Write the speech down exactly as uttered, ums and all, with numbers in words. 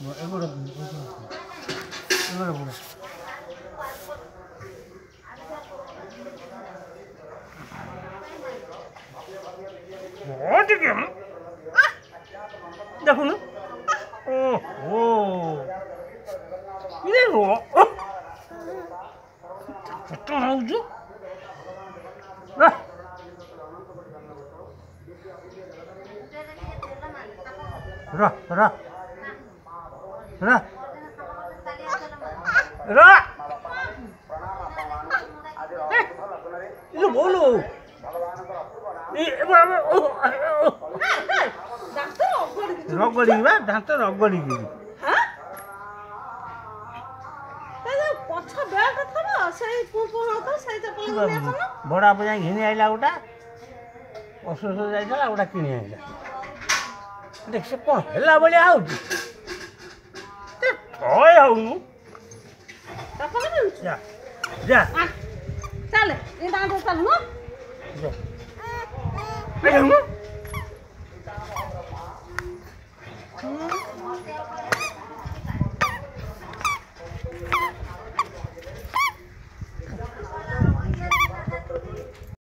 ଏଗୁଡ଼ା ଏଗୁଡ଼ା ବୁଡ଼ା ଟିକେ ଦେଖୁନୁ ଓହୋ ଇଏ କଷ୍ଟ ହଉଛୁ रा रा रा रा ये बोलो ये रगड़ी बा दांत रगड़ी की हां ते पछ बेल्ट थबो सही पुपु तो सही चपल ने कोन बड़ा बजा घिनी आइला उटा असुस जाइला उटा किनी आइला देख से कौन हेला बलिया आउची ते थय आउनु चपल दे जा जा चल ए दांत चल न जा ए